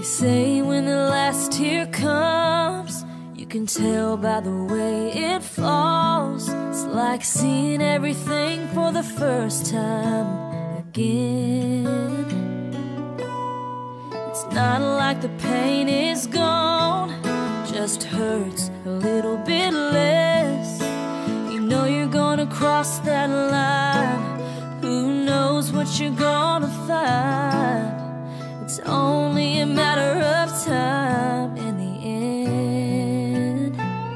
say when the last tear comes, you can tell by the way it falls. It's like seeing everything for the first time again. It's not like the pain is gone, just hurts a little bit less. You know you're gonna cross that line. Who knows what you're gonna find? It's only a matter of time in the end.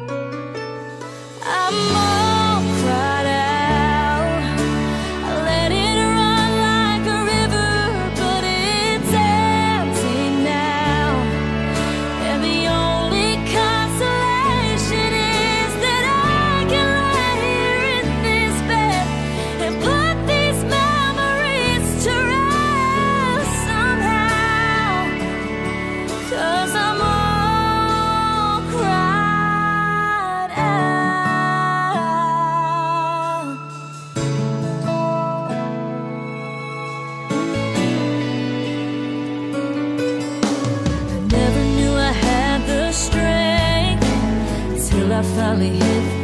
I'm all cried out, I let it run like a river, but it's empty now. And the only consolation is that I can lay here in this bed and put these memories to rest somehow. 'Cause I'm all cried out. I never knew I had the strength till I finally hit